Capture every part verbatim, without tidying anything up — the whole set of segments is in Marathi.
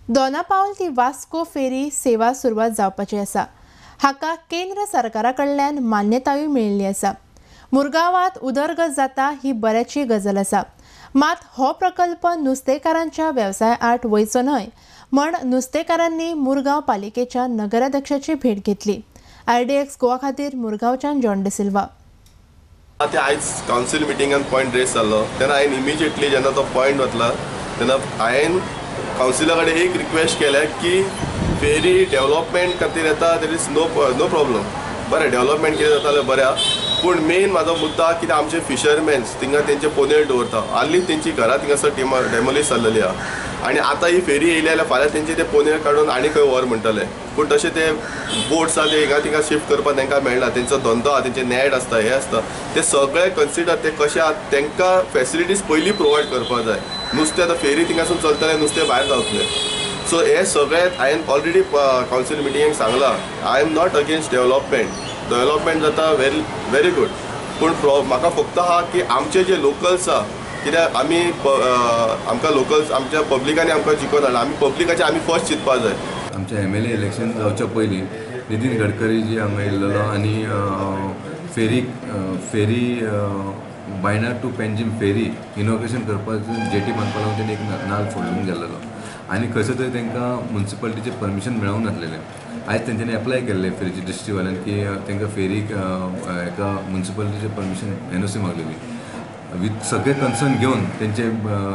दोनापावल ती वास्को फेरी सेवा सुरवात जावपाची आसा। हाका केंद्र सरकारा कडल्यान मान्यताय मेळिल्ली आसा। मुरगांवात उदरगत जाता ही बऱ्याची गजाल आसा। मात हो प्रकल्प नुस्तेकारांच्या वेवसाय आड वयचो न्हय म्हण नुस्तेकारांनी मुरगांव पालिकेच्या नगराध्यक्षाची भेट घेतली। आरडीएक्स गोवा खातीर मुरगांवच्यान जॉन डिसिल्वा। ते आयज काउन्सिल मिटिंगान पॉयंट रेस जाल्लो तेन्ना हांवें इमिजिएटली जेन्ना तो पॉयंट वतला तेन्ना हांवें काउन्सिला कडेन एक रिक्वेस्ट केल्या की फेरी डेव्हलपमेंट खातीर येता there is no no problem, बरें डेव्हलपमेंट कितें जाता जाल्यार बरें आहा। पूण मेन म्हाजो मुद्दा कितें आमचे फिशरमॅन्स थिंगा तेंचे पोनेळ दवरता, हालींच तेंची घरां थिंगासर टिम डेमोलिश जाल्लेली आहा आनी आतां ही फेरी येयली जाल्यार फाल्यां तेंचे ते पोनेळ काडून आनी खंय व्हर म्हणटले। पूण तशें ते बोट्स आहा ते हिंगा थिंगा शिफ्ट करपाक तांकां मेळना, तेंचो धंदो आहा, तेंचे नॅट आसता, हे आसता, ते सगळे कन्सिडर ते कशें आहा तांकां फॅसिलिटीज पयलीं प्रोवायड करपाक जाय। नुस्तें आतां फेरी थिंगासून चलतलें, नुस्तें भायर जावतलें। सो हे सगळे हांवें ऑलरेडी काउन्सिल मिटिंगेक सांगलां, I am not against development, development जाता वेरी वेरी गूड, पूण प्रो म्हाका फक्त आहा की आमचे जे लोकल्स आहा, कित्याक आमी आमकां लोकल्स आमच्या पब्लिकांनी आमकां जिखोवन हाडला, आमी पब्लिकाचे आमी फर्स्ट चिंतपाक जाय। आमच्या एम एल ए इलेक्शन जावच्या पयलीं नितीन गडकरी जी हांगा येयल्लो आनी फेरीक ferry Baina to Panjim ferry inauguration करपाक जेटी बांदपा लागून तेणी एक नाल्ल फोडून गेल्लो आनी खंयसर तरी तांकां मुन्सिपालिटीचें परमिशन मेळूंक नासलेलें। आयज तेंच्यांनी एप्लाय केल्लें फेरीची डिस्ट्रिक्टवाल्यान की तांकां फेरीक हेका मुन्सिपालिटीचें परमिशन एन ओ सी मागलेली विथ सगळे कन्सर्न घेवन तेंचे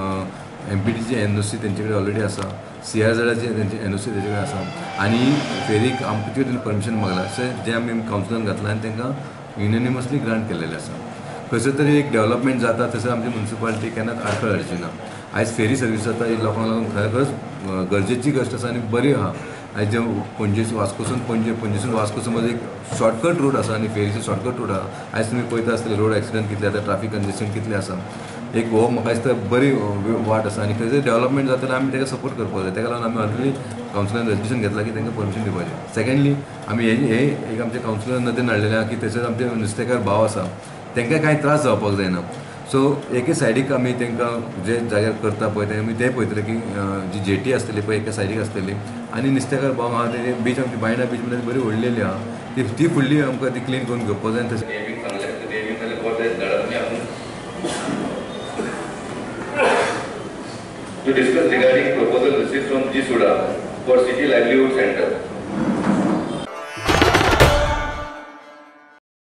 एम पी टीची एन ओ सी तेंचे कडेन ऑलरेडी आसा, सी आर झेडाचे तेंचे एन ओ सी तेंचे कडेन आसा आनी फेरीक आमचे कडेन परमिशन मागला अशें जें आमी कावन्सिलान घातलां आनी तांकां युनिनिमसली ग्रांट केल्लेलें आसा। खंयसर तरी एक डेव्हलपमेंट जाता थंयसर आमची मुन्सिपालिटी केन्नाच आडखळ हाडची ना। आयज फेरी सर्वीस जाता ही लोकांक लागून खरेखरच गरजेची गोश्ट आसा आनी बरी आहा। आयज जे पणजे वास्कोसून पणजे पणजेसून वास्कोसून मदीं एक शॉर्टकट रूट आसा आनी फेरीचो शॉर्टकट रूट आहा। आयज तुमी पळयता आसतले रोड एक्सिडंट कितले जाता, ट्राफीक कंजेशन कितलें आसा, एक हो म्हाका दिसता बरी वाट आसा आनी खंयसर डेव्हलपमेंट जाता जाल्यार आमी ताका सपोर्ट करपाक जाय। ताका लागून आमी ऑलरेडी काउन्सिलान रेजल्युशन घेतलां की तांकां परमिशन दिवपाचें। सेकंडली आमी हे हे एक आमच्या काउन्सिलान नदरेन हाडलेलें आहा की थंयसर आमचे नुस्तेकार भाव आसा तांकां कांय त्रास जावपाक जायना। सो एके सायडीक आमी तांकां जे जाग्यार करता पळय ते आमी ते पळयतले की जी जेटी आसतली पळय एका सायडीक आसतली आनी नुस्तेकार भाव आहा ते बीच आमची बायणा बीच मध्ये बरी व्हडलेली आहा ती ती फुडली आमकां ती क्लीन करून घेवपाक जाय। तशें To discuss regarding proposal received from G Suda for City Livelihood Center.